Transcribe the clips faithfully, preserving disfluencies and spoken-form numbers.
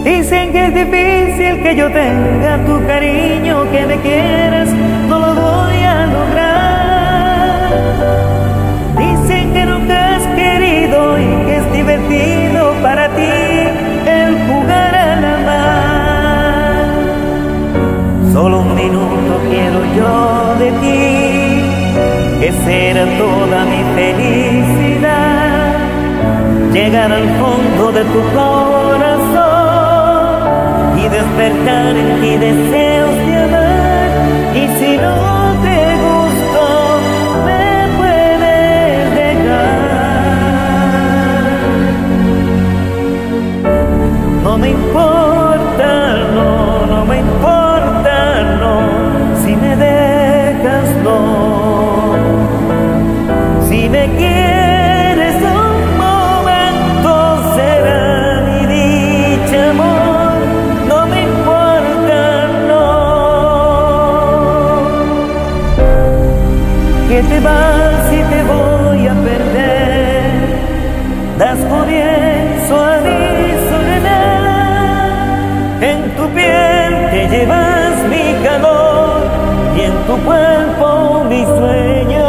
Dicen que es difícil que yo tenga tu cariño, que me quieras, no lo voy a lograr. Dicen que nunca has querido y que es divertido para ti el jugar al amar. Solo un minuto quiero yo de ti, que será toda mi felicidad. Llegar al fondo de tu corazón y despertar en ti deseos de amar. Y si no te gustó, me puedes dejar. No me importa, no, no me importa, no, si me dejas, no. Si me quieres un momento será mi dicha, amor, no me importa, no. Que te vas y te voy a perder, das comienzo a mi soledad. En tu piel te llevas mi calor y en tu cuerpo mi sueño.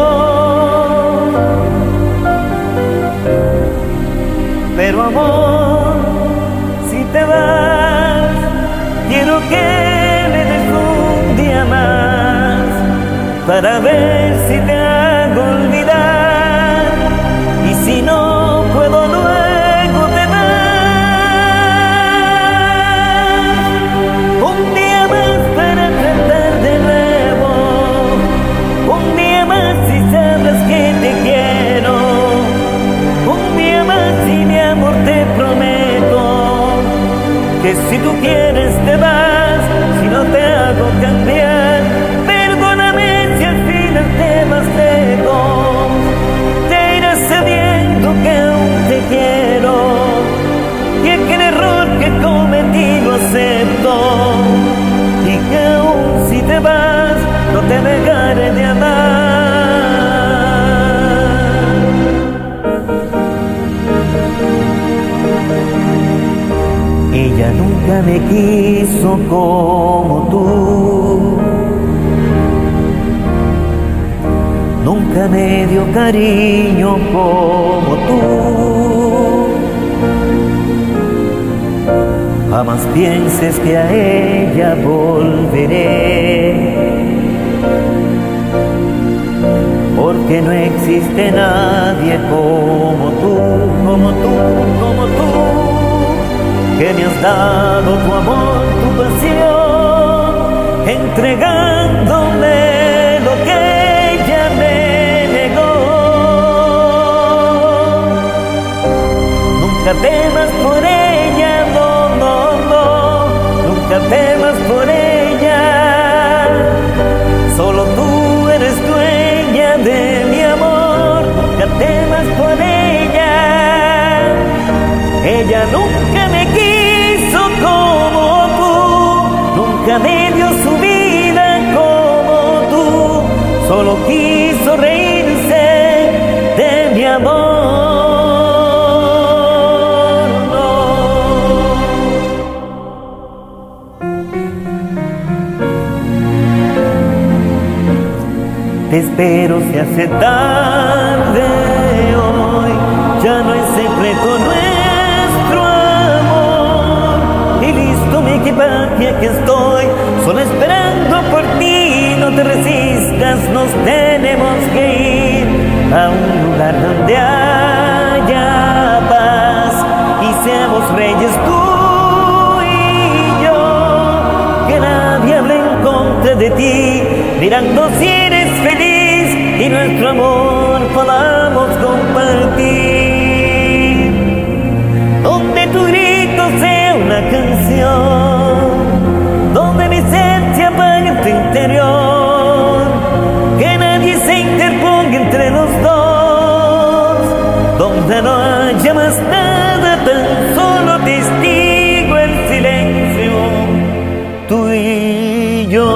Pero amor, si te vas, quiero que me des un día más para ver si te hago olvidar. Y si no puedo, luego te vas. Un día más para tratar de nuevo, un día más si sabes que te quiero, un día más y mi amor te prometo que si tú quieres te vas, si no te hago cambiar. Perdóname si al final te vas lejos, te irás sabiendo que aún te quiero y que el error que cometí lo acepto y que aún si te vas no te dejaré de amar. Ella nunca me quiso como tú, nunca me dio cariño como tú. Jamás pienses que a ella volveré, porque no existe nadie como tú, como tú, como tú, que me has dado tu amor, tu pasión, entregándome lo que ella me negó. Nunca temas por ella, no, no, no, nunca temas por ella. Solo tú eres dueña de mi amor, nunca temas por ella. Ella nunca me quiso como tú, nunca me dio su vida como tú, solo quiso reírse de mi amor. No. Te espero si hace tarde hoy, ya no hay secreto nuestro amor. Y listo mi equipaje, aquí estoy, solo esperando por ti. No te resistas, nos tenemos que ir a un lugar donde haya paz y seamos reyes tú y yo. Que nadie hable en contra de ti, mirando si eres feliz y nuestro amor podamos compartir. Donde tu grito sea una canción, donde mi sed se apague en tu interior, que nadie se interponga entre los dos, donde no haya más nada, tan solo testigo el silencio, tú y yo.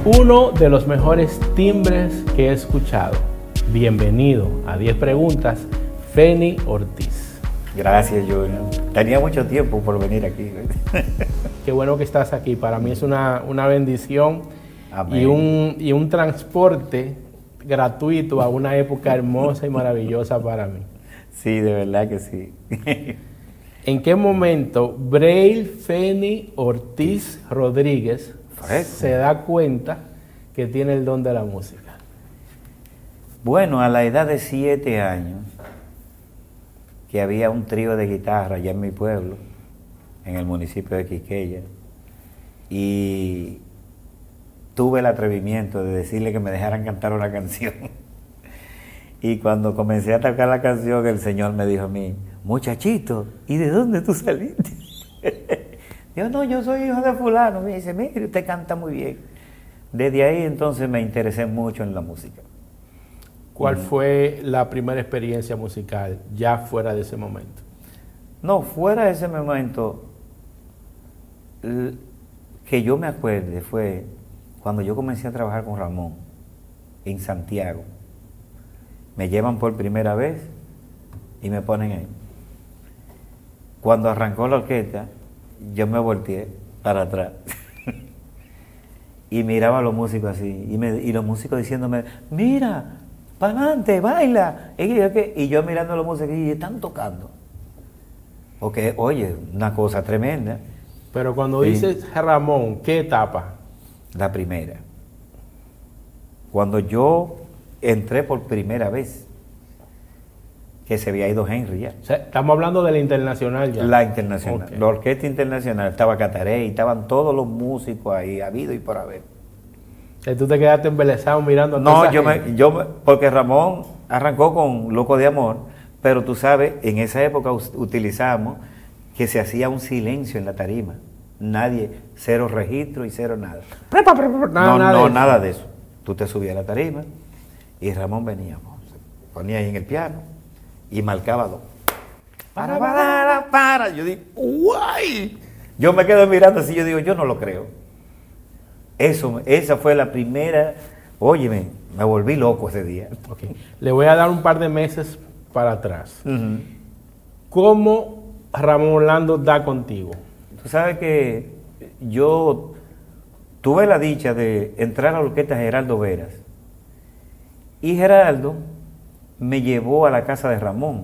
Uno de los mejores timbres que he escuchado. Bienvenido a diez preguntas, Feni Ortiz. Gracias, Junior. Tenía mucho tiempo por venir aquí. Qué bueno que estás aquí. Para mí es una, una bendición y un, y un transporte gratuito a una época hermosa y maravillosa para mí. Sí, de verdad que sí. ¿En qué momento Braille Feni Ortiz Rodríguez Correcto. se da cuenta que tiene el don de la música? Bueno, a la edad de siete años, que había un trío de guitarra allá en mi pueblo, en el municipio de Quisqueya, y tuve el atrevimiento de decirle que me dejaran cantar una canción. Y cuando comencé a tocar la canción, el Señor me dijo a mí, muchachito, ¿y de dónde tú saliste? Yo, no, yo soy hijo de fulano. Me dice, mire, usted canta muy bien. Desde ahí entonces me interesé mucho en la música. ¿Cuál fue la primera experiencia musical ya fuera de ese momento? No, fuera de ese momento, que yo me acuerde fue cuando yo comencé a trabajar con Ramón en Santiago. Me llevan por primera vez y me ponen ahí. Cuando arrancó la orquesta, yo me volteé para atrás y miraba a los músicos así, y, me, y los músicos diciéndome, mira, para adelante, baila. Y yo, y yo mirando a los músicos y están tocando. Porque, oye, una cosa tremenda. Pero cuando sí. dices Ramón, ¿qué etapa? La primera. Cuando yo entré por primera vez, que se había ido Henry ya. O sea, estamos hablando de la internacional ya. La internacional. Okay. La orquesta internacional. Estaba Cataré y estaban todos los músicos ahí, habido y por haber. ¿Y tú te quedaste embelesado mirando a No, yo me, yo me, porque Ramón arrancó con Loco de Amor, pero tú sabes, en esa época utilizamos que se hacía un silencio en la tarima. Nadie, cero registro y cero nada. Nada, no, nada, no, de nada de eso. Tú te subías a la tarima y Ramón venía, se ponía ahí en el piano y marcaba dos. Para, para, para. Yo digo, ¡guay! Yo me quedo mirando así, yo digo, yo no lo creo. Eso, esa fue la primera, óyeme, me volví loco ese día. Okay. Le voy a dar un par de meses para atrás. Uh-huh. ¿Cómo Ramón Orlando da contigo? Tú sabes que yo tuve la dicha de entrar a la orquesta Geraldo Veras. Y Geraldo me llevó a la casa de Ramón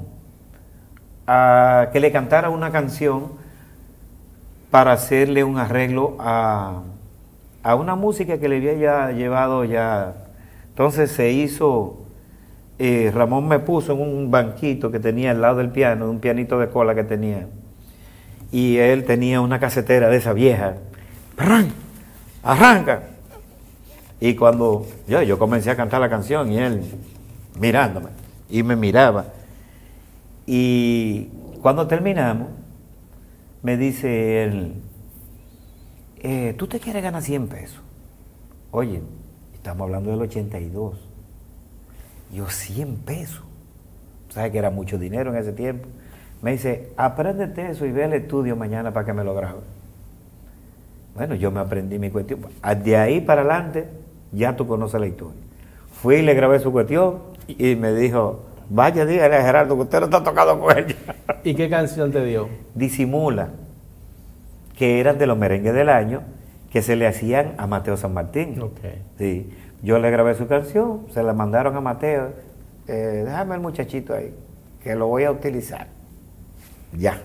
a que le cantara una canción para hacerle un arreglo a... a una música que le había ya llevado ya. Entonces se hizo, eh, Ramón me puso en un banquito que tenía al lado del piano, un pianito de cola que tenía, y él tenía una casetera de esa vieja. ¡Arranca! ¡Arranca! Y cuando yo, yo comencé a cantar la canción y él mirándome, y me miraba, y cuando terminamos, me dice él, Eh, ¿tú te quieres ganar cien pesos? Oye, estamos hablando del ochenta y dos. Yo, cien pesos. ¿Sabes que era mucho dinero en ese tiempo? Me dice, apréndete eso y ve al estudio mañana para que me lo grabe. Bueno, yo me aprendí mi cuestión. De ahí para adelante, ya tú conoces la historia. Fui y le grabé su cuestión y me dijo, vaya, dígale a Gerardo que usted no está tocado con ella. ¿Y qué canción te dio? Disimula, que eran de los merengues del año, que se le hacían a Mateo San Martín. Okay. Sí. Yo le grabé su canción, se la mandaron a Mateo, eh, déjame el muchachito ahí, que lo voy a utilizar. Ya.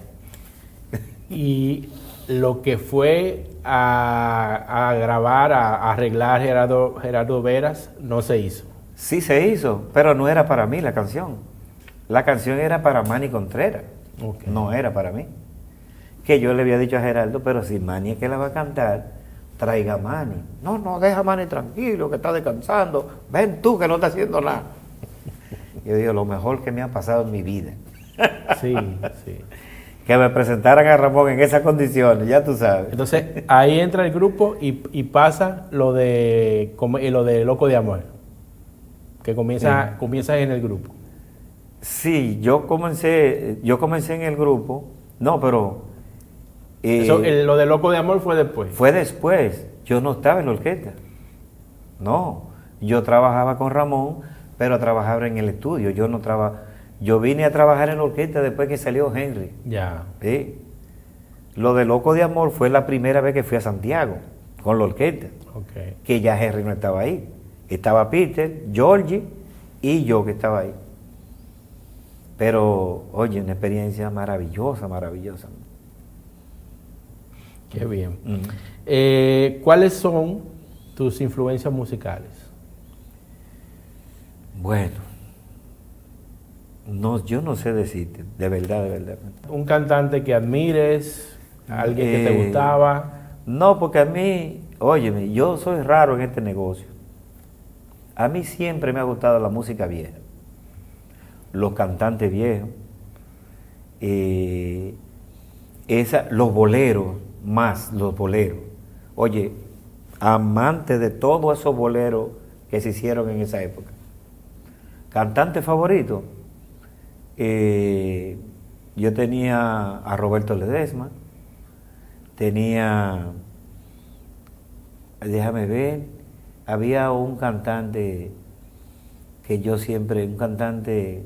Y lo que fue a, a grabar, a, a arreglar Gerardo, Gerardo Veras, no se hizo. Sí se hizo, pero no era para mí la canción. La canción era para Manny Contreras, okay. No era para mí. Que yo le había dicho a Gerardo, pero si Manny es que la va a cantar, traiga a Manny. No, no, deja a Manny tranquilo, que está descansando. Ven tú, que no está haciendo nada. Yo digo, lo mejor que me ha pasado en mi vida. Sí, sí. Que me presentaran a Ramón en esas condiciones, ya tú sabes. Entonces, ahí entra el grupo y, y pasa lo de, lo de Loco de Amor, que comienza, sí. comienza en el grupo. Sí, yo comencé, yo comencé en el grupo, no, pero... Eh, Eso, el, lo de Loco de Amor fue después. Fue después, yo no estaba en la orquesta. No, yo trabajaba con Ramón, pero trabajaba en el estudio. Yo no traba, yo vine a trabajar en la orquesta después que salió Henry. Ya. Sí. Lo de Loco de Amor fue la primera vez que fui a Santiago con la orquesta, Okay. que ya Henry no estaba ahí. Estaba Peter, Georgie y yo que estaba ahí. Pero, oye, una experiencia maravillosa, maravillosa. Qué bien. Mm. Eh, ¿Cuáles son tus influencias musicales? Bueno, no, yo no sé decirte, de verdad, de verdad. ¿Un cantante que admires? ¿Alguien que te Eh, gustaba? No, porque a mí, óyeme, yo soy raro en este negocio. A mí siempre me ha gustado la música vieja, los cantantes viejos, eh, esa, los boleros, más los boleros. Oye, amante de todos esos boleros que se hicieron en esa época. Cantante favorito, eh, yo tenía a Roberto Ledesma, tenía, déjame ver, había un cantante que yo siempre, un cantante,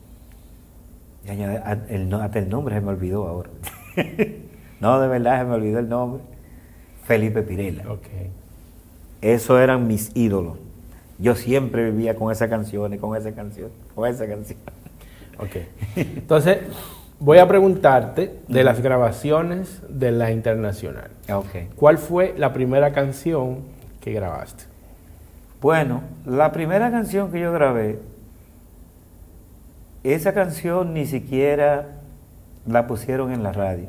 el, hasta el nombre se me olvidó ahora. No, de verdad se me olvidó el nombre. Felipe Pirela. Okay. Esos eran mis ídolos. Yo siempre vivía con esa canción y con esa canción, con esa canción. Ok. Entonces, voy a preguntarte de las grabaciones de La Internacional. Okay. ¿Cuál fue la primera canción que grabaste? Bueno, la primera canción que yo grabé, esa canción ni siquiera la pusieron en la radio,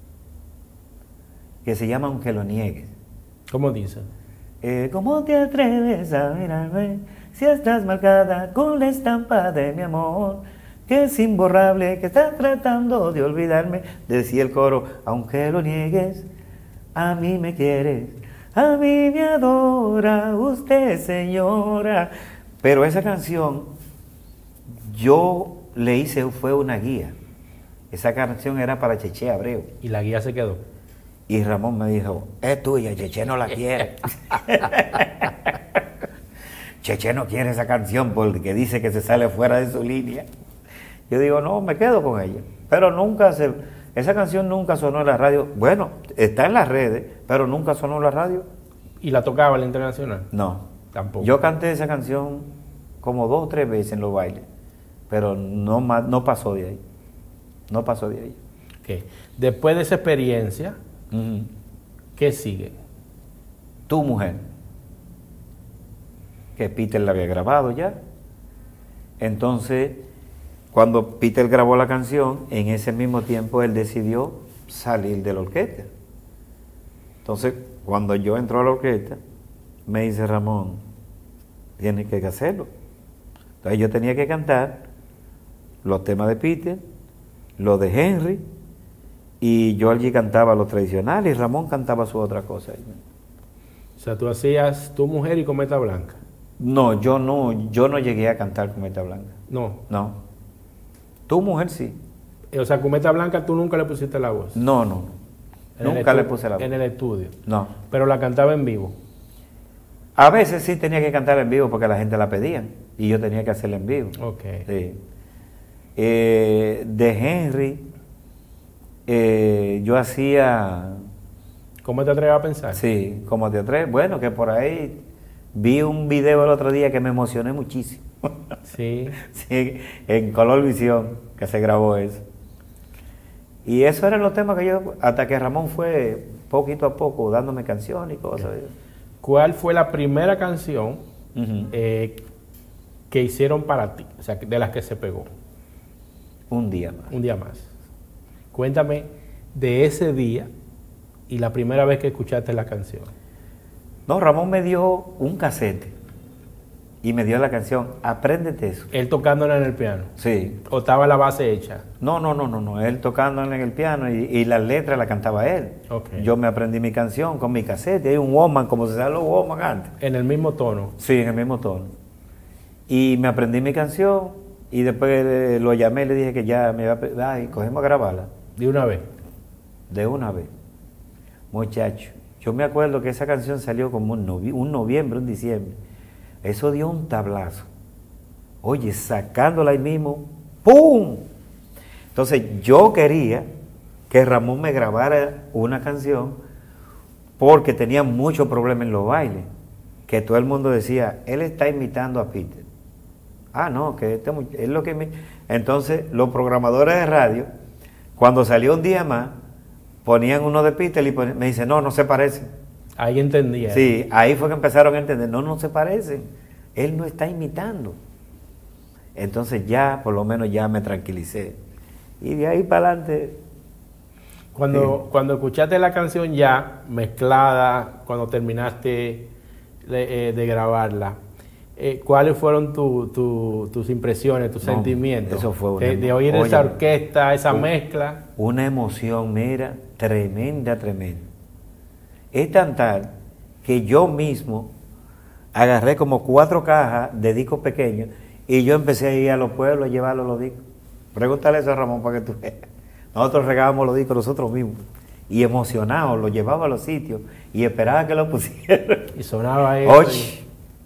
que se llama Aunque lo niegues. ¿Cómo dice? Eh, ¿Cómo te atreves a mirarme si estás marcada con la estampa de mi amor? Que es imborrable, que estás tratando de olvidarme. Decía el coro, aunque lo niegues, a mí me quieres, a mí me adora usted, señora. Pero esa canción, yo le hice, fue una guía. Esa canción era para Cheche Abreu. Y la guía se quedó. Y Ramón me dijo, es tuya, Cheche no la quiere. Cheche no quiere esa canción porque dice que se sale fuera de su línea. Yo digo, no, me quedo con ella. Pero nunca se, esa canción nunca sonó en la radio. Bueno, está en las redes, pero nunca sonó en la radio. ¿Y la tocaba La Internacional? No. Tampoco. Yo canté esa canción como dos o tres veces en los bailes, pero no, ma- no pasó de ahí. No pasó de ahí. Ok. Después de esa experiencia, Ujú. ¿qué sigue? Tu mujer, que Peter la había grabado ya. Entonces, cuando Peter grabó la canción, en ese mismo tiempo él decidió salir de la orquesta. Entonces, cuando yo entro a la orquesta, me dice Ramón, tienes que hacerlo. Entonces yo tenía que cantar los temas de Peter, los de Henry, y yo allí cantaba los tradicionales y Ramón cantaba su otra cosa. O sea, tú hacías Tu Mujer y Cometa Blanca. No, yo no, yo no llegué a cantar Cometa Blanca. No. No. Tu mujer sí. O sea, Cometa Blanca tú nunca le pusiste la voz. No, no. En el Nunca le estu- puse la voz. En el estudio. No. Pero la cantaba en vivo. A veces sí tenía que cantar en vivo porque la gente la pedía y yo tenía que hacerla en vivo. Ok. Sí. Eh, de Henry, eh, yo hacía, ¿Cómo te atreves a pensar? sí, como de tres. Bueno, que por ahí vi un video el otro día que me emocioné muchísimo. Sí. Sí, en Color Visión, que se grabó eso. Y eso eran los temas que yo, hasta que Ramón fue poquito a poco dándome canciones y cosas. ¿Cuál fue la primera canción Ujú. eh, que hicieron para ti? O sea, de las que se pegó. Un día más. Un día más. Cuéntame de ese día y la primera vez que escuchaste la canción. No, Ramón me dio un casete y me dio la canción, apréndete eso. Él tocándola en el piano. Sí. ¿O estaba la base hecha? No, no, no, no, no. Él tocando en el piano y, y las letras la cantaba él. Ok. Yo me aprendí mi canción con mi casete. Hay un Walkman, como se sabe los Walkman antes. En el mismo tono. Sí, en el mismo tono. Y me aprendí mi canción y después eh, lo llamé y le dije que ya me iba a... pe- Ay, cogemos a grabarla. De una vez. De una vez. Muchacho, yo me acuerdo que esa canción salió como un, novi- un noviembre, un diciembre. Eso dio un tablazo. Oye, sacándola ahí mismo, ¡pum! Entonces yo quería que Ramón me grabara una canción porque tenía mucho problema en los bailes, que todo el mundo decía, él está imitando a Peter. Ah, no, que este es lo que me... Entonces los programadores de radio, cuando salió Un Día Más, ponían uno de Peter y ponían, me dicen, no, no se parecen. Ahí entendía. Sí, ahí fue que empezaron a entender, no, no se parecen, él no está imitando. Entonces ya, por lo menos ya me tranquilicé. Y de ahí para adelante... Cuando, sí. cuando escuchaste la canción ya mezclada, cuando terminaste de, eh, de grabarla, eh, ¿cuáles fueron tu, tu, tus impresiones, tus no, sentimientos? Eso fue una, de, de oír oye, esa orquesta, esa un, mezcla. Una emoción, mira, tremenda, tremenda. Es tan tal que yo mismo agarré como cuatro cajas de discos pequeños y yo empecé a ir a los pueblos a llevarlos los discos. Pregúntale eso a Ramón para que tú veas. Nosotros regábamos los discos nosotros mismos y emocionados los llevaba a los sitios y esperaba que los pusieran. Y sonaba eso. Oye.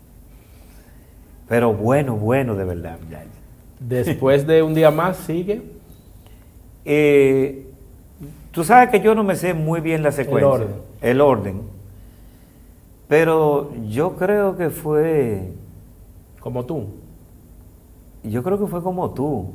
Pero bueno, bueno, de verdad. Después de Un Día Más, ¿sigue? Eh, tú sabes que yo no me sé muy bien la secuencia. El orden. El orden. Pero yo creo que fue... Como tú. Yo creo que fue como tú.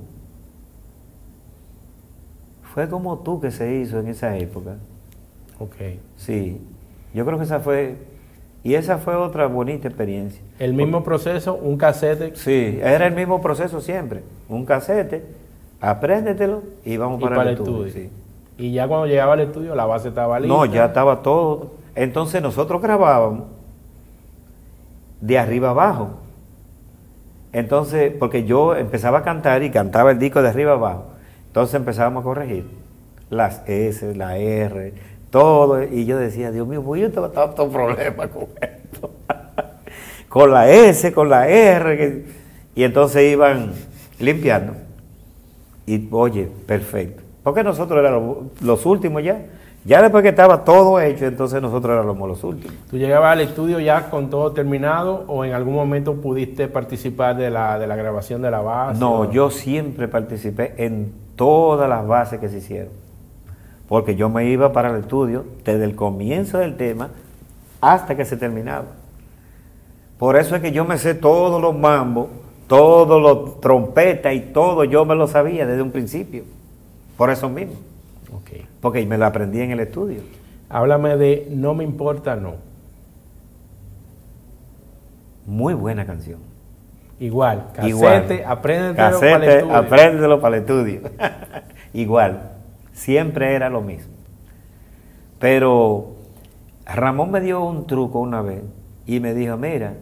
Fue como tú que se hizo en esa época. Ok. Sí, yo creo que esa fue, y esa fue otra bonita experiencia. ¿El mismo proceso, un casete? Sí, era el mismo proceso siempre, un casete, apréndetelo y vamos y para, para el el estudio. estudio. Sí. Y ya cuando llegaba al estudio la base estaba lista. No, ya estaba todo. Entonces nosotros grabábamos de arriba abajo. Entonces, porque yo empezaba a cantar y cantaba el disco de arriba abajo. Entonces empezábamos a corregir las S, la R, todo, y yo decía, Dios mío, pues yo tengo tanto problema con esto, con la S, con la R, que... y entonces iban limpiando, y oye, perfecto, porque nosotros éramos los últimos ya, ya después que estaba todo hecho, entonces nosotros éramos los últimos. ¿Tú llegabas al estudio ya con todo terminado o en algún momento pudiste participar de la, de la grabación de la base? No, o... yo siempre participé en todas las bases que se hicieron, porque yo me iba para el estudio desde el comienzo del tema hasta que se terminaba. Por eso es que yo me sé todos los mambos, todos los trompetas y todo, yo me lo sabía desde un principio, por eso mismo. Okay. Porque me lo aprendí en el estudio. Háblame de No Me Importa No. Muy buena canción. Igual, casete, Igual. apréndetelo Casete, para el estudio. apréndetelo para el estudio. Igual, siempre era lo mismo. Pero Ramón me dio un truco una vez y me dijo, mira,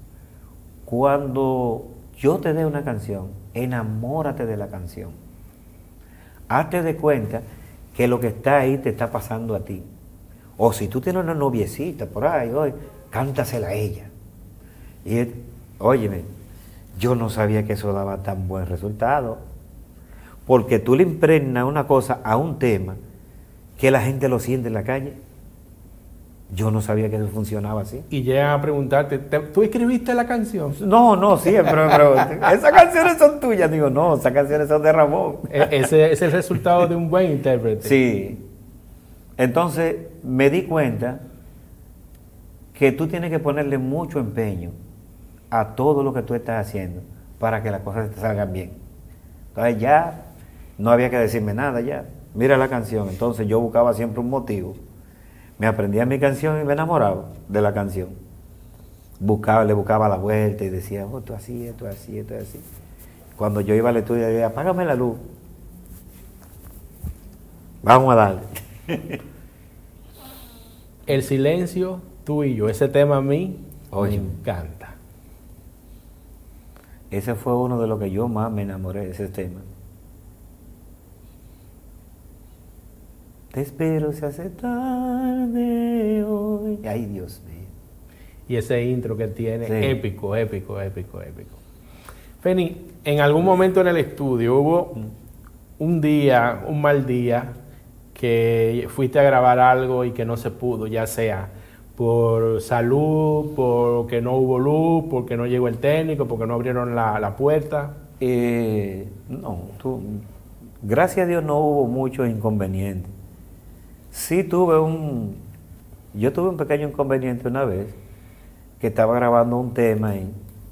cuando yo te dé una canción, enamórate de la canción. Hazte de cuenta que lo que está ahí te está pasando a ti. O si tú tienes una noviecita por ahí, oye, cántasela a ella. Y él, óyeme, yo no sabía que eso daba tan buen resultado. Porque tú le impregnas una cosa a un tema que la gente lo siente en la calle. Yo no sabía que eso funcionaba así. Y llegan a preguntarte, ¿tú escribiste la canción? No, no, siempre me preguntan, ¿esas canciones son tuyas? Digo, no, esas canciones son de Ramón. Ese es el resultado de un buen intérprete. Sí. Entonces me di cuenta que tú tienes que ponerle mucho empeño a todo lo que tú estás haciendo para que las cosas te salgan bien. Entonces ya no había que decirme nada ya. Mira la canción. Entonces yo buscaba siempre un motivo. Me aprendía mi canción y me enamoraba de la canción. Buscaba, le buscaba la vuelta y decía, oh, esto así, esto así, esto así. Cuando yo iba al estudio, decía, apágame la luz. Vamos a darle. El silencio, tú y yo, ese tema a mí Oye. me encanta. Ese fue uno de los que yo más me enamoré de ese tema. Te espero, se hace tarde hoy. Ay, Dios mío. Y ese intro que tiene, Sí. épico, épico, épico, épico. Feni, en algún momento en el estudio hubo un día, un mal día, que fuiste a grabar algo y que no se pudo, ya sea ¿Por salud, porque no hubo luz, porque no llegó el técnico, porque no abrieron la, la puerta? Eh, no, tú, gracias a Dios no hubo muchos inconvenientes. Sí tuve un, yo tuve un pequeño inconveniente una vez, que estaba grabando un tema ahí,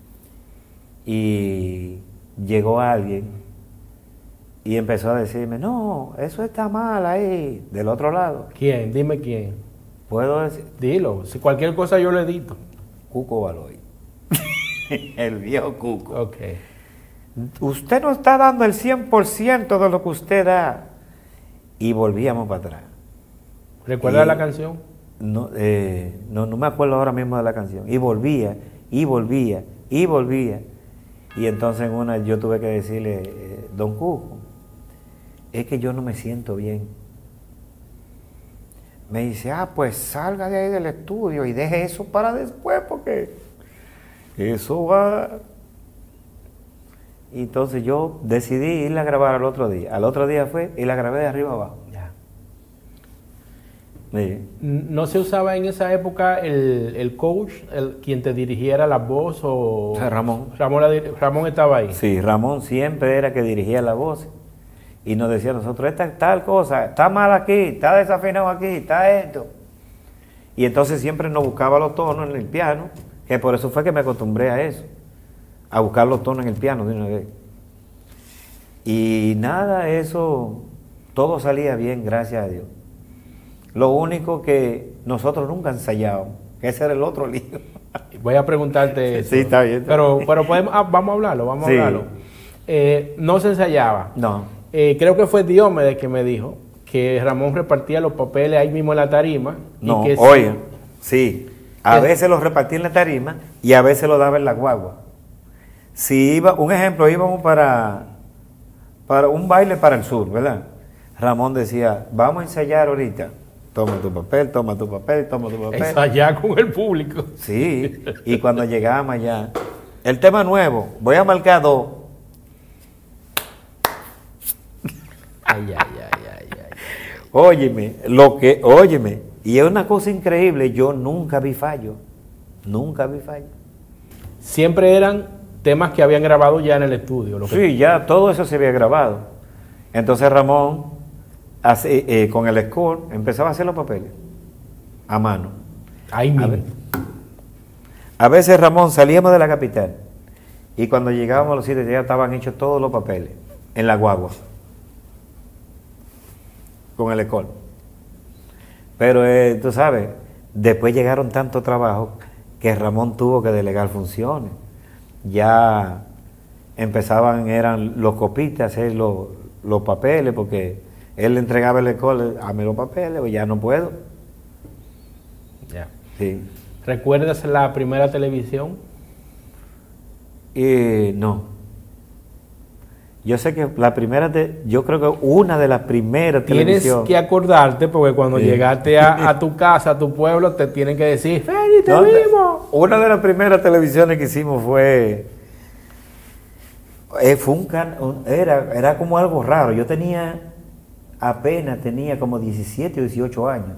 y llegó alguien y empezó a decirme, no, eso está mal ahí, del otro lado. ¿Quién? Dime quién. ¿Puedo decir? Dilo, si cualquier cosa yo lo edito. Cuco Baloy. El viejo Cuco. Ok. Usted no está dando el cien por ciento de lo que usted da. Y volvíamos para atrás. ¿Recuerda Y, la canción? No, eh, no, no me acuerdo ahora mismo de la canción. Y volvía, y volvía, y volvía. Y entonces en una yo tuve que decirle, eh, don Cuco, es que yo no me siento bien. Me dice, ah, pues salga de ahí del estudio y deje eso para después porque eso va. Y entonces yo decidí irla a grabar al otro día. Al otro día fue y la grabé de arriba abajo. Ya. Sí. ¿No se usaba en esa época el, el coach, el, quien te dirigiera la voz o...? Ramón. Ramón, la, Ramón estaba ahí. Sí, Ramón siempre era que dirigía la voz. Y nos decía a nosotros, esta tal cosa, está mal aquí, está desafinado aquí, está esto. Y entonces siempre nos buscaba los tonos en el piano, que por eso fue que me acostumbré a eso, a buscar los tonos en el piano de una vez. Y nada, eso, todo salía bien, gracias a Dios. Lo único que nosotros nunca ensayábamos, que ese era el otro lío. Voy a preguntarte eso. Sí, está bien. Está pero bien. pero podemos, ah, vamos a hablarlo, vamos Sí. a hablarlo. Eh, no se ensayaba. No. Eh, creo que fue Diomedes que me dijo que Ramón repartía los papeles ahí mismo en la tarima. No, y que oye, sí, a ¿Qué? veces los repartía en la tarima y a veces lo daba en la guagua. Si iba, un ejemplo, íbamos para, para un baile para el sur, ¿verdad? Ramón decía, vamos a ensayar ahorita. Toma tu papel, toma tu papel, toma tu papel. ensayar con el público. Sí, y cuando llegábamos allá, el tema nuevo, voy a marcar dos. Ay, ay, ay, ay, ay. Óyeme, lo que, óyeme, y es una cosa increíble, yo nunca vi fallo, nunca vi fallo. Siempre eran temas que habían grabado ya en el estudio. Lo que... Sí, ya todo eso se había grabado. Entonces Ramón, hace, eh, con el score, empezaba a hacer los papeles, a mano. Ahí A, mismo. ver, a veces Ramón salíamos de la capital y cuando llegábamos a los sitios ya estaban hechos todos los papeles en la guagua. Con el score. Pero eh, tú sabes, después llegaron tanto trabajo que Ramón tuvo que delegar funciones. Ya empezaban, eran los copistas a hacer los, los papeles, porque él le entregaba el score, dame los papeles, pues ya no puedo. Ya. Sí. ¿Recuerdas la primera televisión? Eh, no. Yo sé que la primera, de, yo creo que una de las primeras Tienes televisiones. que acordarte porque cuando Sí. llegaste a, a tu casa, a tu pueblo, te tienen que decir, ¡Feli, te No, vimos! una de las primeras televisiones que hicimos fue. eh, fue un, can, un era, era como algo raro. Yo tenía, apenas tenía como diecisiete o dieciocho años.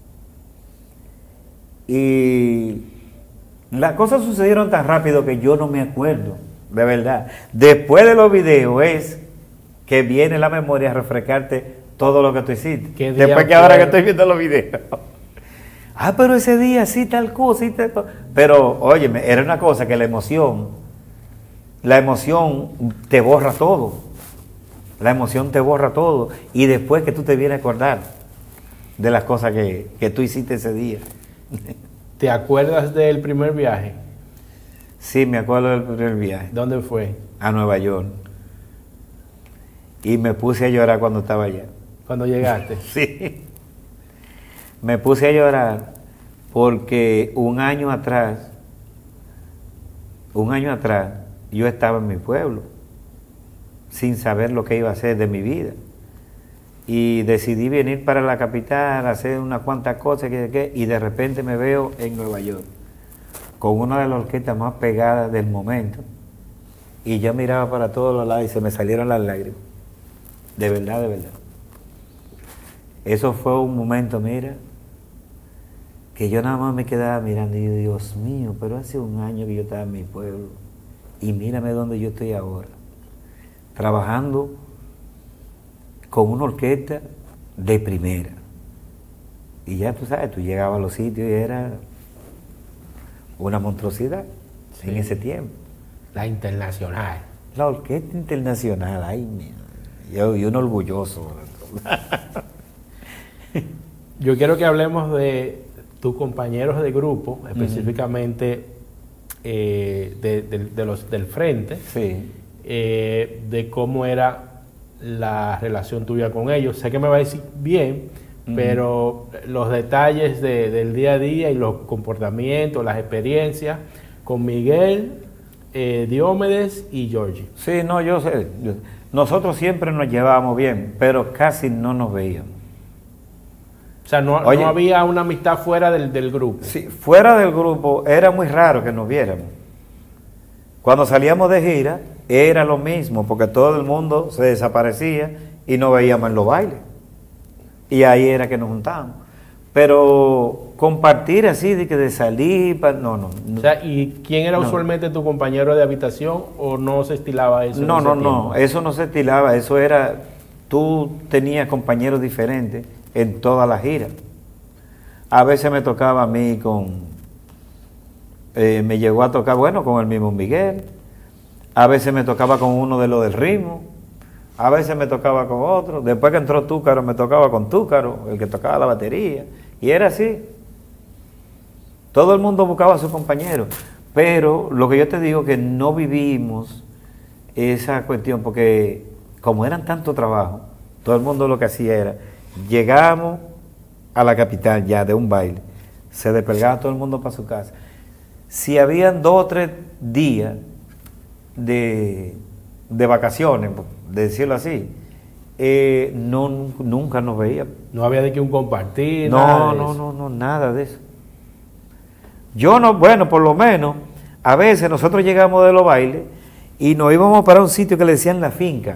Y las cosas sucedieron tan rápido que yo no me acuerdo, de verdad. Después de los videos es que viene la memoria a refrescarte todo lo que tú hiciste. ¿Qué día Después que fue? ahora que estoy viendo los videos. Ah, pero ese día sí tal cosa, sí tal cosa. Pero, óyeme, era una cosa que la emoción, la emoción te borra todo. La emoción te borra todo. Y después que tú te vienes a acordar de las cosas que, que tú hiciste ese día. ¿Te acuerdas del primer viaje? Sí, me acuerdo del primer viaje ¿Dónde fue? a Nueva York. Y me puse a llorar cuando estaba allá. Cuando llegaste. Sí. Me puse a llorar porque un año atrás, un año atrás, yo estaba en mi pueblo, sin saber lo que iba a hacer de mi vida. Y decidí venir para la capital, hacer unas cuantas cosas, que, que, y de repente me veo en Nueva York, con una de las orquestas más pegadas del momento. Y yo miraba para todos los lados y se me salieron las lágrimas. De verdad, de verdad. Eso fue un momento, mira, que yo nada más me quedaba mirando y yo, Dios mío, pero hace un año que yo estaba en mi pueblo y mírame dónde yo estoy ahora, trabajando con una orquesta de primera. Y ya tú sabes, tú llegabas a los sitios y era una monstruosidad sí. en ese tiempo. La internacional. La orquesta internacional, ay, mira, yo, yo un orgulloso. Yo quiero que hablemos de tus compañeros de grupo, específicamente uh-huh. eh, de, de, de los del frente, sí. eh, de cómo era la relación tuya con ellos. Sé que me va a decir bien, uh-huh. pero los detalles de, del día a día y los comportamientos, las experiencias con Miguel, eh, Diomedes y Georgie. Sí, no, yo sé. Yo, nosotros siempre nos llevábamos bien, pero casi no nos veíamos. O sea, no, Oye, no había una amistad fuera del, del grupo. Sí, fuera del grupo era muy raro que nos viéramos. Cuando salíamos de gira era lo mismo, porque todo el mundo se desaparecía y nos veíamos en los bailes. Y ahí era que nos juntábamos. Pero compartir así, de que de salir, pa, no, no, no. O sea, ¿y quién era no. usualmente tu compañero de habitación o no se estilaba eso? No, no, no, eso no se estilaba, eso era, tú tenías compañeros diferentes en toda la gira. A veces me tocaba a mí con, eh, me llegó a tocar, bueno, con el mismo Miguel, a veces me tocaba con uno de los del ritmo, a veces me tocaba con otro, después que entró Túcaro me tocaba con Túcaro, el que tocaba la batería, y era así. Todo el mundo buscaba a su compañero, pero lo que yo te digo que no vivimos esa cuestión, porque como eran tanto trabajo, todo el mundo lo que hacía era, llegamos a la capital ya de un baile, se desplegaba todo el mundo para su casa. Si habían dos o tres días de, de vacaciones, de decirlo así, eh, no, nunca nos veíamos. No había de que un compartir. No, nada no, no, no, nada de eso. Yo no, bueno, por lo menos, a veces nosotros llegamos de los bailes y nos íbamos para un sitio que le decían La Finca.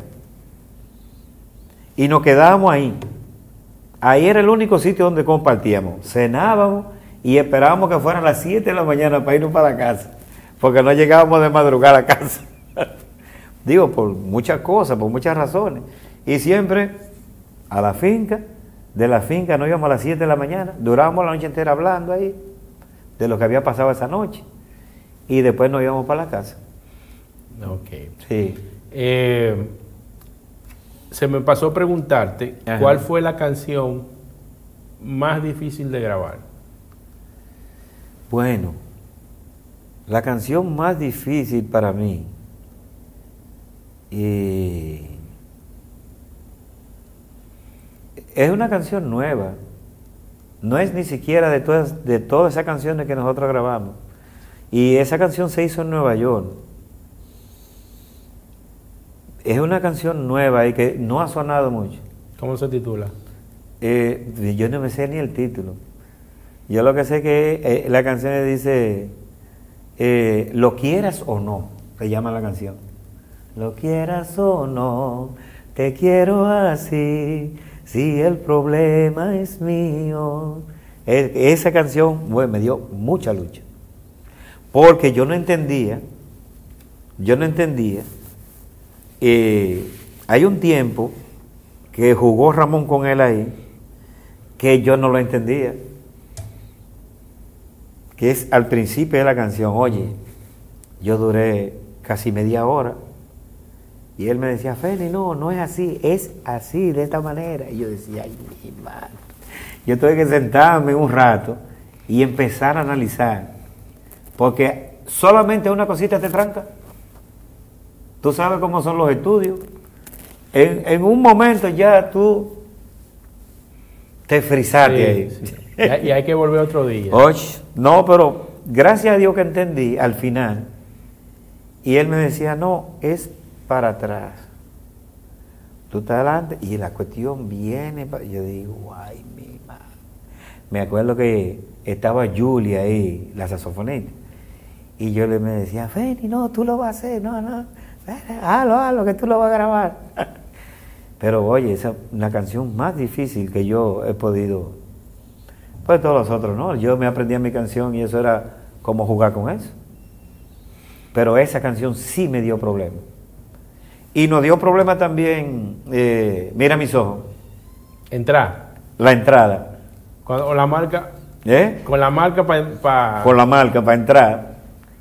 Y nos quedábamos ahí. Ahí era el único sitio donde compartíamos. Cenábamos y esperábamos que fueran las siete de la mañana para irnos para la casa. Porque no llegábamos de madrugada a casa. Digo, por muchas cosas, por muchas razones. Y siempre a la finca, de la finca nos íbamos a las siete de la mañana. Durábamos la noche entera hablando ahí de lo que había pasado esa noche. Y después nos íbamos para la casa. Ok. Sí. Eh, se me pasó a preguntarte, Ajá. ¿cuál fue la canción más difícil de grabar? Bueno, la canción más difícil para mí eh, es una canción nueva. No es ni siquiera de todas, de todas esas canciones que nosotros grabamos. Y esa canción se hizo en Nueva York. Es una canción nueva y que no ha sonado mucho. ¿Cómo se titula? Eh, yo no me sé ni el título. Yo lo que sé que eh, la canción dice, eh, lo quieras o no, se llama la canción. Lo quieras o no, te quiero así, si el problema es mío. Es, esa canción, bueno, me dio mucha lucha. Porque yo no entendía, yo no entendía. Eh, hay un tiempo que jugó Ramón con él ahí, que yo no lo entendía. Que es al principio de la canción, oye, yo duré casi media hora, y él me decía, Feli, no, no es así, es así, de esta manera. Y yo decía, ay, mi madre. Yo tuve que sentarme un rato y empezar a analizar, porque solamente una cosita te tranca. Tú sabes cómo son los estudios. En, en un momento ya tú te frizaste sí, ahí. Sí. Y hay que volver otro día. Oye, no, pero gracias a Dios que entendí al final. Y él me decía, no, es para atrás. Tú estás adelante y la cuestión viene. Para... Yo digo, ay, mi madre. Me acuerdo que estaba Julia ahí, la saxofonista. Y yo le me decía, Feni, no, tú lo vas a hacer, no, no. Hazlo, hazlo, que tú lo vas a grabar. Pero oye, esa es una canción más difícil que yo he podido Pues todos los otros no. Yo me aprendía mi canción y eso era como jugar con eso. Pero esa canción sí me dio problema. Y nos dio problema también, eh, Mira mis ojos. Entrar. La entrada. Con, con la marca. ¿Eh? Con la marca para. Pa... Con la marca para entrar.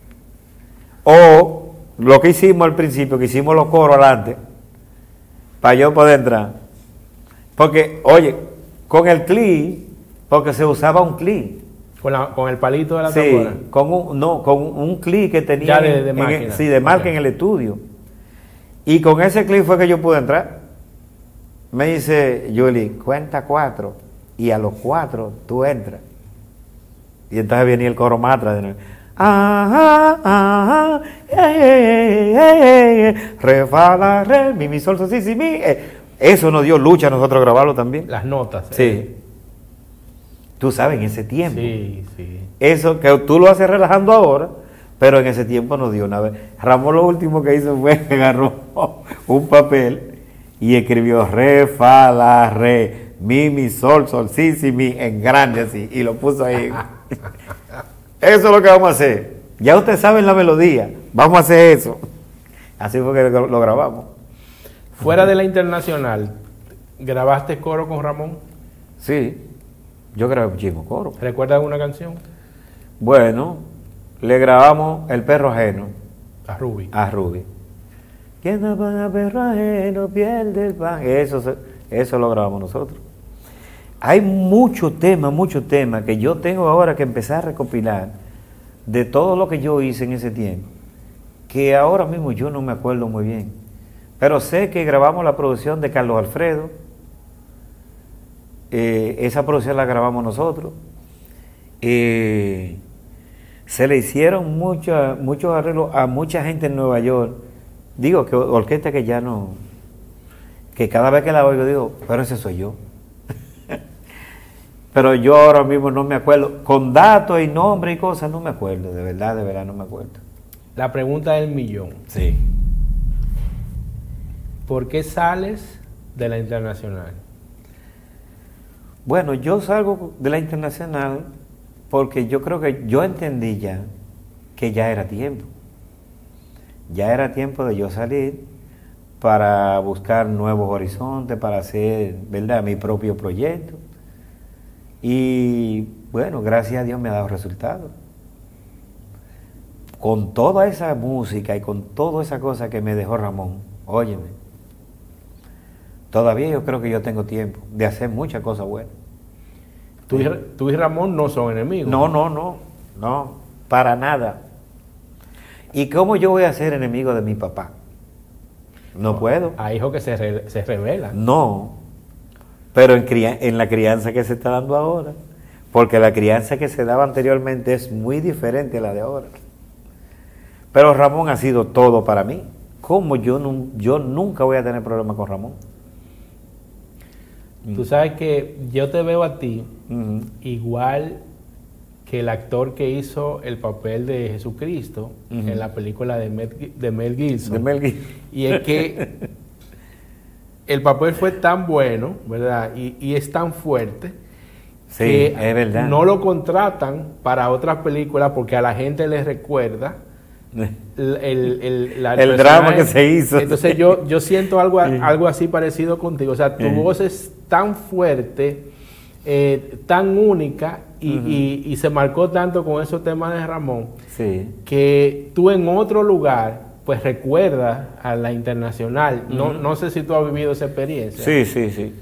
O lo que hicimos al principio, que hicimos los coros adelante, para yo poder entrar. Porque, oye, con el clic, porque se usaba un clic. Con, la, con el palito de la Sí, tambora. con un, no, con un clic que tenía. Ya de, de en, máquina. en, sí, de marca okay. en el estudio. Y con ese clic fue que yo pude entrar. Me dice Julie, cuenta cuatro. Y a los cuatro tú entras. Y entonces venía el coro más atrás de nuevo. Ajá, ajá, eh, eh, eh, eh, re, fa, la, re, mi, mi, sol, sol, si, si, mi. Eh. Eso nos dio lucha a nosotros grabarlo también. Las notas. Sí. Eh. Tú sabes, en ese tiempo. Sí, sí. Eso que tú lo haces relajando ahora, pero en ese tiempo nos dio una vez. Ramón lo último que hizo fue que agarró un papel y escribió re, fa, la, re, mi, mi, sol, sol, si, si, mi, en grande así, y lo puso ahí. Eso es lo que vamos a hacer. Ya ustedes saben la melodía, vamos a hacer eso. Así fue que lo, lo grabamos. Fuera de la internacional, ¿grabaste coro con Ramón? Sí, yo grabé muchísimo coro. ¿Recuerdas alguna canción? Bueno, le grabamos El perro ajeno A Ruby. a Ruby. ¿Quién no paga perro ajeno pierde el pan? Eso, se- eso lo grabamos nosotros. Hay muchos temas, muchos temas que yo tengo ahora que empezar a recopilar de todo lo que yo hice en ese tiempo, que ahora mismo yo no me acuerdo muy bien. Pero sé que grabamos la producción de Carlos Alfredo. Eh, esa producción la grabamos nosotros. Eh, se le hicieron mucha, muchos arreglos a mucha gente en Nueva York. Digo que orquesta que ya no, que cada vez que la oigo digo, pero ese soy yo. Pero yo ahora mismo no me acuerdo, con datos y nombres y cosas no me acuerdo, de verdad, de verdad no me acuerdo. La pregunta del millón. Sí. ¿Por qué sales de la internacional? Bueno, yo salgo de la internacional porque yo creo que yo entendí ya que ya era tiempo. Ya era tiempo de yo salir para buscar nuevos horizontes, para hacer, ¿verdad?, mi propio proyecto. Y bueno, gracias a Dios me ha dado resultados. Con toda esa música y con toda esa cosa que me dejó Ramón, óyeme, todavía yo creo que yo tengo tiempo de hacer muchas cosas buenas. Tú y, tú y Ramón no son enemigos. No, no, no, no, para nada. ¿Y cómo yo voy a ser enemigo de mi papá? No puedo. Hay hijos que se, re- se rebelan. No, pero en, cría- en la crianza que se está dando ahora, porque la crianza que se daba anteriormente es muy diferente a la de ahora. Pero Ramón ha sido todo para mí. ¿Cómo yo, nu- yo nunca voy a tener problemas con Ramón? Tú sabes que yo te veo a ti Ujú. igual que el actor que hizo el papel de Jesucristo Ujú. en la película de Mel, de Mel Gibson. De Mel Gibson. Y es que el papel fue tan bueno, ¿verdad? Y, y es tan fuerte Sí, que es verdad. no lo contratan para otras películas porque a la gente les recuerda el, el, el- la- El personaje. drama que se hizo. Entonces yo, yo siento algo, Sí. algo así parecido contigo. O sea, tu Sí. voz es tan fuerte, eh, tan única y, Ujú. y- y se marcó tanto con esos temas de Ramón Sí. que tú en otro lugar pues recuerdas a la internacional. No, Ujú. no sé si tú has vivido esa experiencia. Sí, sí, sí.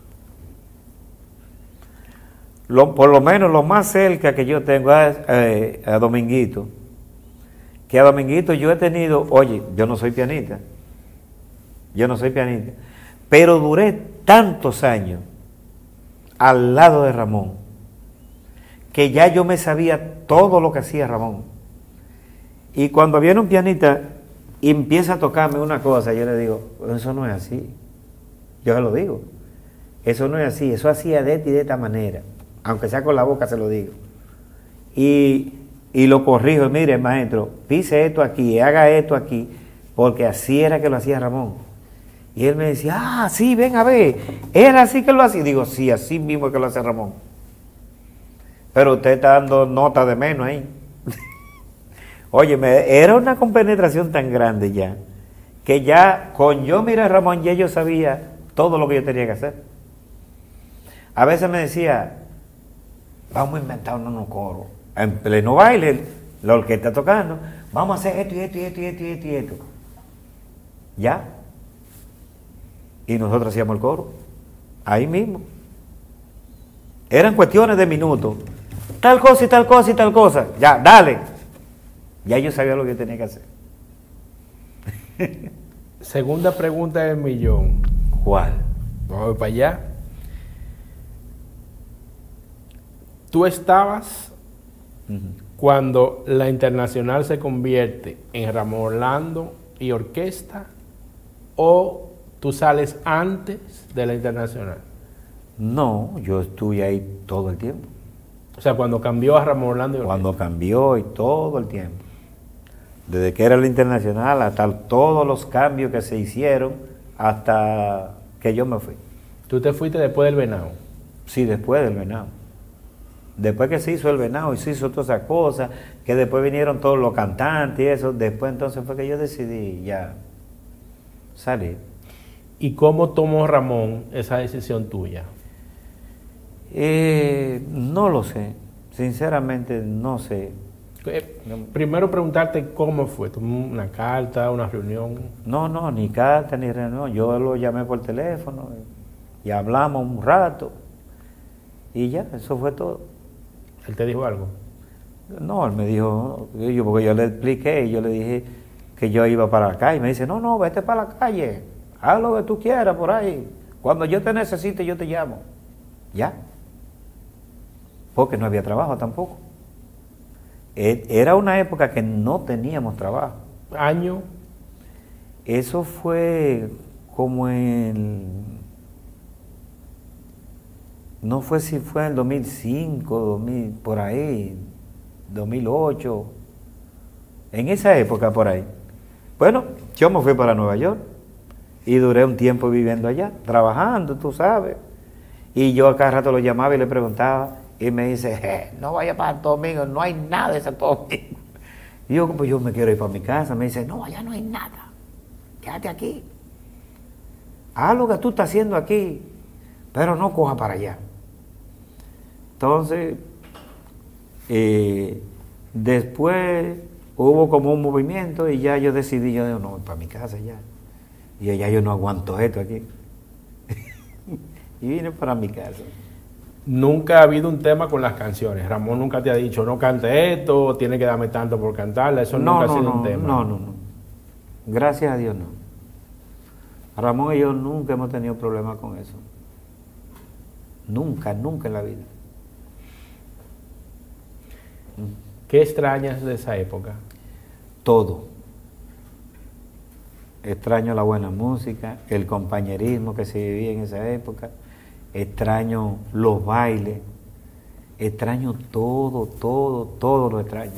Lo- por lo menos lo más cerca que yo tengo es eh, a Dominguito. Que a Dominguito yo he tenido, oye, yo no soy pianista. Yo no soy pianista. Pero duré tantos años al lado de Ramón que ya yo me sabía todo lo que hacía Ramón. Y cuando viene un pianista y empieza a tocarme una cosa, yo le digo, eso no es así. Yo se lo digo. Eso no es así, eso hacía de esta y de esta manera. Aunque sea con la boca se lo digo. Y, y lo corrijo, mire maestro, pise esto aquí, haga esto aquí, porque así era que lo hacía Ramón. Y él me decía, ah, sí, ven a ver, era así que lo hacía. Y digo, sí, así mismo que lo hace Ramón. pero usted está dando nota de menos ahí. Óyeme, era una compenetración tan grande ya, que ya con yo mirar a Ramón ya yo sabía todo lo que yo tenía que hacer. A veces me decía, vamos a inventar un coro. En pleno baile, la orquesta tocando, vamos a hacer esto y esto y esto y esto y esto y esto. Ya. Y nosotros hacíamos el coro, ahí mismo. Eran cuestiones de minutos. Tal cosa y tal cosa y tal cosa. Ya, dale. Ya yo sabía lo que tenía que hacer. Segunda pregunta del millón. ¿Cuál? Vamos para allá. ¿Tú estabas Uh-huh. cuando la Internacional se convierte en Ramón Orlando y orquesta, o tú sales antes de la Internacional? No, yo estuve ahí todo el tiempo. O sea, cuando cambió a Ramón Orlando y orquesta. Cuando cambió y todo el tiempo. Desde que era la Internacional hasta todos los cambios que se hicieron hasta que yo me fui. ¿Tú te fuiste después del Venado? Sí, después del Venado. Después que se hizo el Venado y se hizo todas esas cosas, que después vinieron todos los cantantes y eso, después entonces fue que yo decidí ya salir. ¿Y cómo tomó Ramón esa decisión tuya? Eh, no lo sé, sinceramente no sé. Eh, primero preguntarte cómo fue, una carta, una reunión. No, no, ni carta ni reunión, yo lo llamé por teléfono y hablamos un rato y ya, eso fue todo. ¿Él te dijo algo? No, él me dijo, yo, porque yo le expliqué y yo le dije que yo iba para la calle. Me dice, no, no, vete para la calle, haz lo que tú quieras por ahí. Cuando yo te necesite, yo te llamo. Ya. Porque no había trabajo tampoco. Era una época que no teníamos trabajo. ¿Año? Eso fue como en... No fue si fue en el dos mil cinco, dos mil, por ahí, dos mil ocho, en esa época por ahí. Bueno, yo me fui para Nueva York y duré un tiempo viviendo allá, trabajando, tú sabes. Y yo a cada rato lo llamaba y le preguntaba y me dice, eh, no vaya para Santo Domingo, no hay nada de Santo Domingo. Y yo, pues yo me quiero ir para mi casa. Me dice, no, allá no hay nada, quédate aquí. Haz lo que tú estás haciendo aquí, pero no coja para allá. Entonces, eh, después hubo como un movimiento y ya yo decidí, yo digo, no, para mi casa ya. Y ya yo no aguanto esto aquí. Y vine para mi casa. Nunca ha habido un tema con las canciones. Ramón nunca te ha dicho, no cante esto, tiene que darme tanto por cantarla. Eso no, nunca no, ha sido no, un tema. No, no, no. Gracias a Dios no. Ramón y yo nunca hemos tenido problemas con eso. Nunca, nunca en la vida. ¿Qué extrañas de esa época? Todo. Extraño la buena música, el compañerismo que se vivía en esa época, extraño los bailes, extraño todo, todo, todo lo extraño.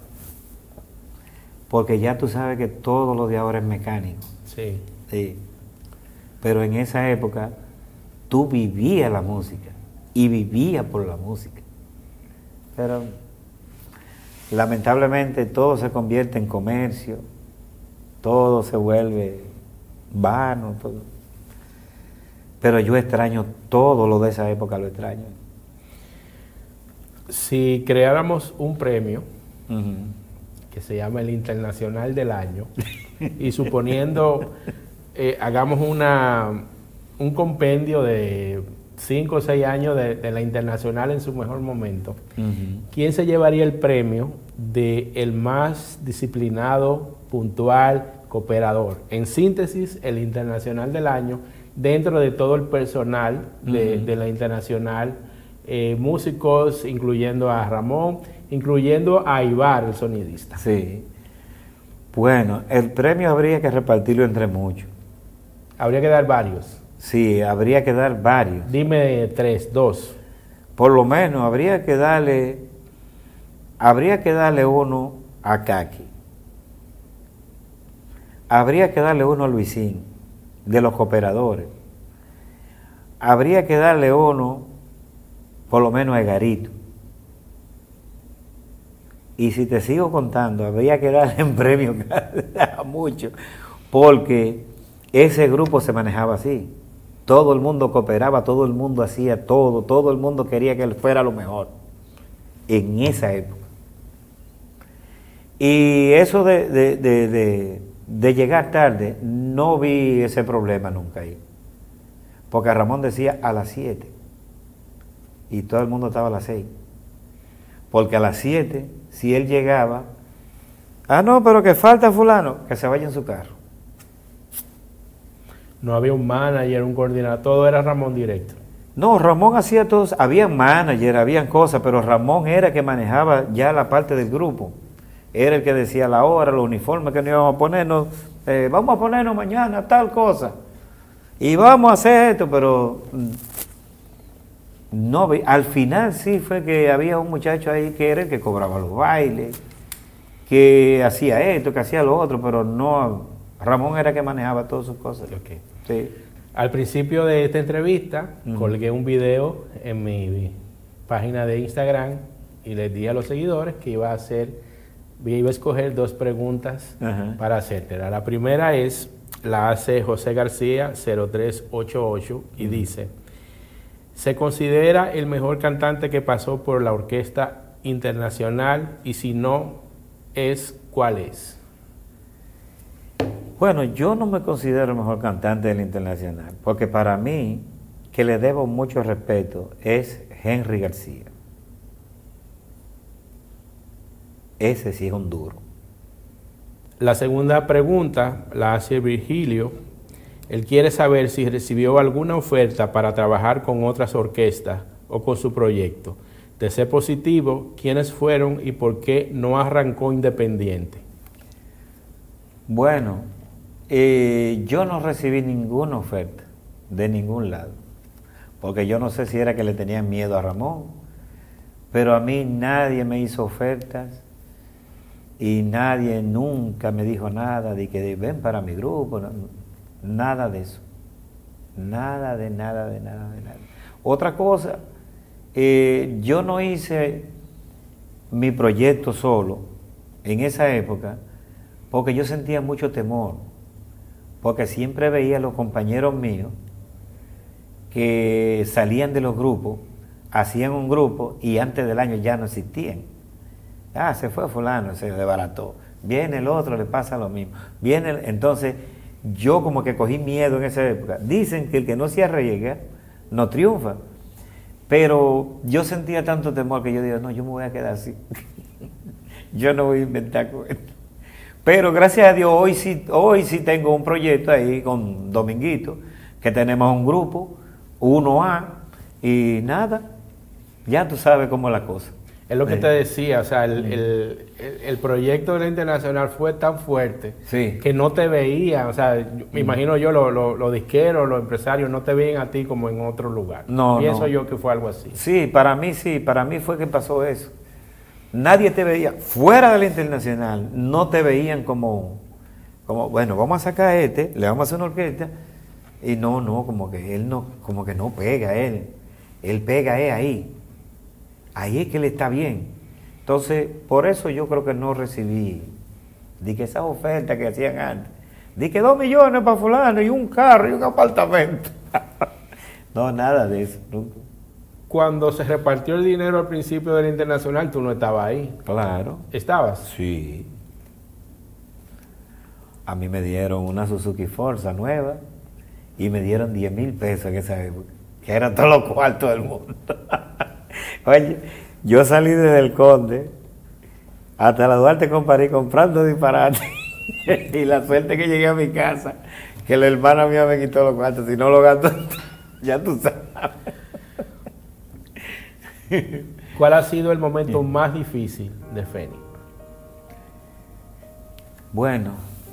Porque ya tú sabes que todo lo de ahora es mecánico. Sí. Sí. Pero en esa época tú vivías la música y vivías por la música. Pero lamentablemente todo se convierte en comercio, todo se vuelve vano, todo. Pero yo extraño todo lo de esa época, lo extraño. Si creáramos un premio Uh-huh. que se llama el Internacional del Año, y suponiendo, eh, hagamos una, un compendio de cinco o seis años de, de la Internacional en su mejor momento, Uh-huh. ¿quién se llevaría el premio de el más disciplinado, puntual, cooperador? En síntesis, el Internacional del Año, dentro de todo el personal de, Uh-huh. de la Internacional, eh, músicos, incluyendo a Ramón, incluyendo a Ibar, el sonidista. Sí. Bueno, el premio habría que repartirlo entre muchos. Habría que dar varios. Sí, habría que dar varios. Dime tres, dos. Por lo menos habría que darle, habría que darle uno a Kaki. Habría que darle uno a Luisín, de los cooperadores. Habría que darle uno, por lo menos a Egarito, Y si te sigo contando, habría que darle en premio a mucho, porque ese grupo se manejaba así. Todo el mundo cooperaba, todo el mundo hacía todo, todo el mundo quería que él fuera lo mejor en esa época. Y eso de, de, de, de, de llegar tarde, no vi ese problema nunca ahí. Porque Ramón decía a las siete y todo el mundo estaba a las seis. Porque a las siete, si él llegaba, ah, no, pero que falta fulano, que se vaya en su carro. No había un manager, un coordinador, todo era Ramón directo. No, Ramón hacía todos, había manager, habían cosas, pero Ramón era el que manejaba ya la parte del grupo. Era el que decía la hora, los uniformes que nos íbamos a ponernos, eh, vamos a ponernos mañana tal cosa. Y vamos a hacer esto, pero no, al final sí fue que había un muchacho ahí que era el que cobraba los bailes, que hacía esto, que hacía lo otro, pero no, Ramón era el que manejaba todas sus cosas. Okay. Sí. Al principio de esta entrevista, Uh-huh. colgué un video en mi página de Instagram y les di a los seguidores que iba a hacer, iba a escoger dos preguntas Uh-huh. para hacerte. La primera es, la hace José García cero tres ocho ocho y Uh-huh. dice, ¿se considera el mejor cantante que pasó por la Orquesta Internacional? Y si no es, ¿cuál es? Bueno, yo no me considero el mejor cantante del internacional, porque para mí, que le debo mucho respeto, es Henry García. Ese sí es un duro. La segunda pregunta la hace Virgilio. Él quiere saber si recibió alguna oferta para trabajar con otras orquestas o con su proyecto. De ser positivo, ¿quiénes fueron y por qué no arrancó independiente? Bueno, eh, yo no recibí ninguna oferta de ningún lado, porque yo no sé si era que le tenían miedo a Ramón, pero a mí nadie me hizo ofertas y nadie nunca me dijo nada de que ven para mi grupo, no, nada de eso, nada de nada, de nada, de nada. Otra cosa, eh, yo no hice mi proyecto solo en esa época, porque yo sentía mucho temor, porque siempre veía a los compañeros míos que salían de los grupos, hacían un grupo y antes del año ya no existían. Ah, se fue fulano, se desbarató. Viene el otro, le pasa lo mismo. Viene el, entonces, yo como que cogí miedo en esa época. Dicen que el que no se arriesga, no triunfa. Pero yo sentía tanto temor que yo digo, no, yo me voy a quedar así. Yo no voy a inventar con esto. Pero gracias a Dios, hoy sí, hoy sí tengo un proyecto ahí con Dominguito, que tenemos un grupo, uno A, y nada, ya tú sabes cómo es la cosa. Es lo que Sí. te decía, o sea, el, el, el- el proyecto de la Internacional fue tan fuerte Sí. que no te veían, o sea, yo- me imagino yo, los lo, lo disqueros, los empresarios, no te veían a ti como en otro lugar. No, Pienso no. yo que fue algo así. Sí, para mí sí, para mí fue que pasó eso. Nadie te veía, fuera de la internacional, no te veían como, como, bueno, vamos a sacar a este, le vamos a hacer una orquesta, y no, no, como que él no, como que no pega él, él pega es ahí, ahí es que él está bien. Entonces, por eso yo creo que no recibí, di que esas ofertas que hacían antes, di que dos millones para fulano y un carro y un apartamento. No, nada de eso, nunca. Cuando se repartió el dinero al principio de la Internacional, tú no estabas ahí. Claro. ¿Estabas? Sí. A mí me dieron una Suzuki Forza nueva y me dieron diez mil pesos en esa época, que eran todos los cuartos del mundo. Oye, yo salí desde el Conde hasta la Duarte con París comprando disparates y la suerte que llegué a mi casa, que la hermana mía me quitó los cuartos, si no lo gasto, ya tú sabes. ¿Cuál ha sido el momento más difícil de Feni? Bueno,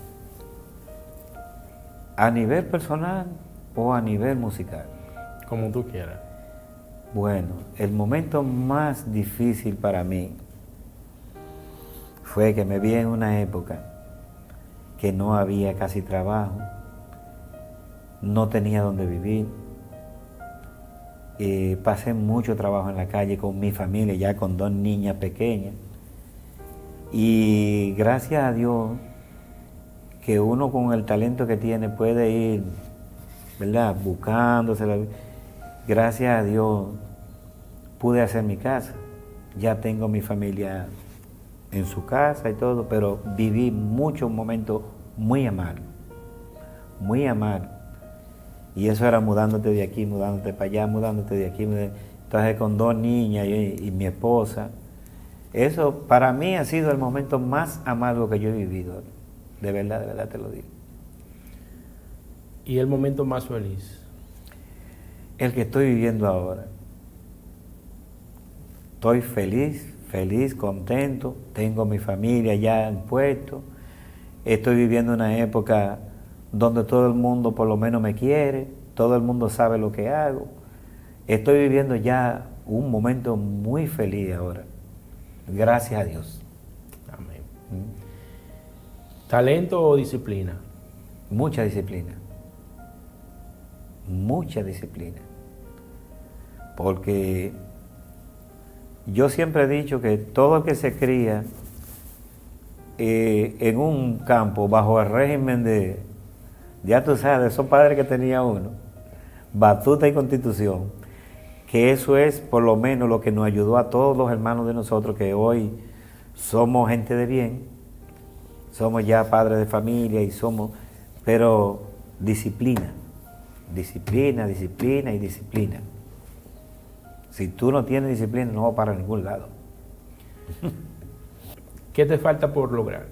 a nivel personal o a nivel musical. Como tú quieras. Bueno, el momento más difícil para mí fue que me vi en una época que no había casi trabajo, no tenía dónde vivir, eh, pasé mucho trabajo en la calle con mi familia, ya con dos niñas pequeñas, Y gracias a Dios que uno con el talento que tiene puede ir, ¿verdad?, buscándose. La... Gracias a Dios pude hacer mi casa. Ya tengo mi familia en su casa y todo, pero viví muchos momentos muy amables, muy amables. Y eso era mudándote de aquí, mudándote para allá, mudándote de aquí. Entonces con dos niñas y, y mi esposa. Eso para mí ha sido el momento más amargo que yo he vivido. De verdad, de verdad te lo digo. ¿Y el momento más feliz? El que estoy viviendo ahora. Estoy feliz, feliz, contento. Tengo mi familia ya en puesto. Estoy viviendo una época donde todo el mundo por lo menos me quiere. Todo el mundo sabe lo que hago. Estoy viviendo ya un momento muy feliz ahora. Gracias a Dios. Amén. ¿Talento o disciplina? Mucha disciplina. Mucha disciplina. Porque yo siempre he dicho que todo el que se cría eh, en un campo bajo el régimen de, ya tú sabes, de esos padres que tenía uno, batuta y constitución, que eso es por lo menos lo que nos ayudó a todos los hermanos de nosotros, que hoy somos gente de bien, somos ya padres de familia y somos, pero disciplina, disciplina, disciplina y disciplina. Si tú no tienes disciplina, no vas para ningún lado. ¿Qué te falta por lograr?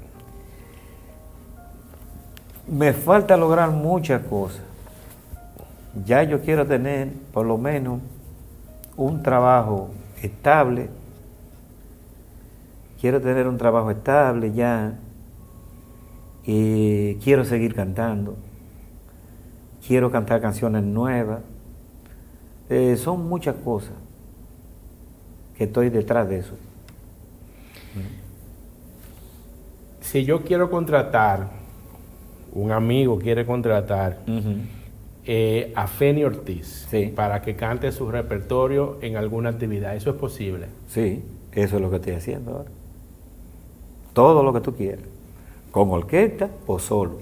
Me falta lograr muchas cosas. Ya yo quiero tener por lo menos un trabajo estable. Quiero tener un trabajo estable ya. Y quiero seguir cantando. Quiero cantar canciones nuevas. Eh, son muchas cosas que estoy detrás de eso. Si yo quiero contratar, un amigo quiere contratar Uh-huh. eh, a Feni Ortiz, Sí. para que cante su repertorio en alguna actividad, ¿eso es posible? Sí, eso es lo que estoy haciendo ahora. Todo lo que tú quieras. Con orquesta o solo.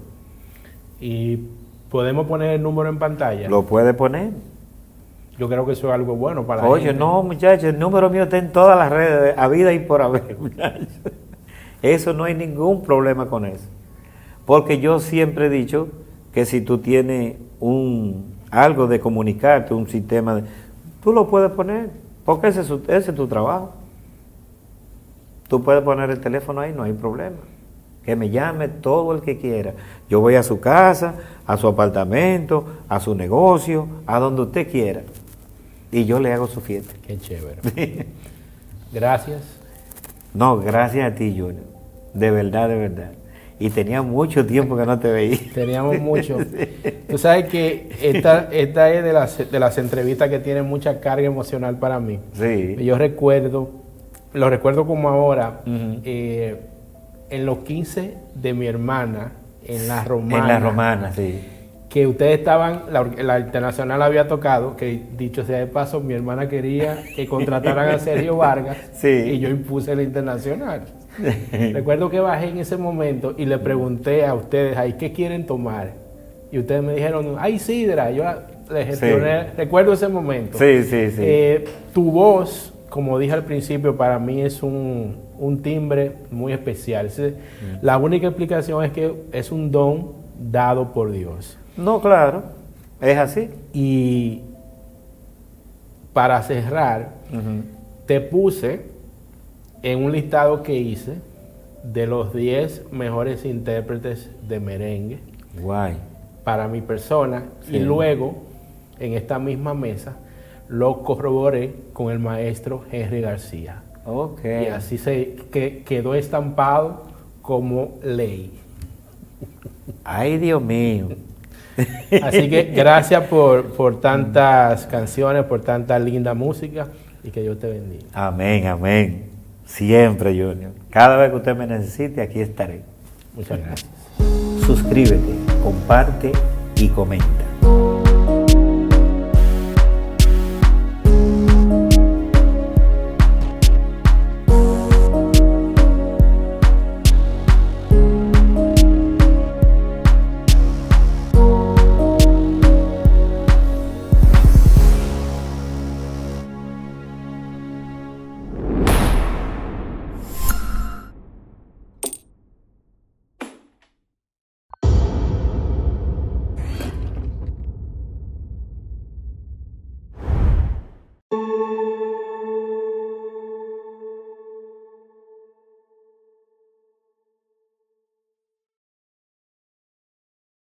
Y podemos poner el número en pantalla. Lo puedes poner. Yo creo que eso es algo bueno para la Oye, gente. no, muchachos, el número mío está en todas las redes, a vida y por haber, muchachos. Eso no hay ningún problema con eso. Porque yo siempre he dicho que si tú tienes un algo de comunicarte, un sistema, de, tú lo puedes poner, porque ese es, su, ese es tu trabajo. Tú puedes poner el teléfono ahí, no hay problema. Que me llame todo el que quiera. Yo voy a su casa, a su apartamento, a su negocio, a donde usted quiera. Y yo le hago su fiesta. Qué chévere. Gracias. No, gracias a ti, Junior. De verdad, de verdad. Y tenía mucho tiempo que no te veía. Teníamos mucho. Tú sabes que esta, esta es de las, de las entrevistas que tienen mucha carga emocional para mí. Sí. Yo recuerdo, lo recuerdo como ahora, Uh-huh. eh, en los quince de mi hermana, en la Romana. En la Romana, sí. Que ustedes estaban, la, or- la Internacional había tocado, que dicho sea de paso, mi hermana quería que contrataran a Sergio Vargas, Sí. y yo impuse la Internacional. Recuerdo que bajé en ese momento y le pregunté a ustedes ahí, ¿qué quieren tomar? Y ustedes me dijeron, ¡ay, sidra! Yo les gestioné, Sí. recuerdo ese momento. Sí, sí, sí. Eh, tu voz, como dije al principio, para mí es un, un timbre muy especial. Es- La única explicación es que es un don dado por Dios. No, claro. Es así. Y para cerrar, Uh-huh. te puse en un listado que hice de los diez mejores intérpretes de merengue Guay. para mi persona, Sí. y luego en esta misma mesa lo corroboré con el maestro Henry García. Ok. Y así se que, quedó estampado como ley. Ay, Dios mío. Así que gracias por, por tantas canciones, por tanta linda música, y que Dios te bendiga. Amén, amén. Siempre, Junior. Cada vez que usted me necesite, aquí estaré. Muchas gracias. Suscríbete, comparte y comenta.